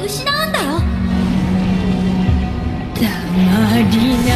失うんだよ。 たまりな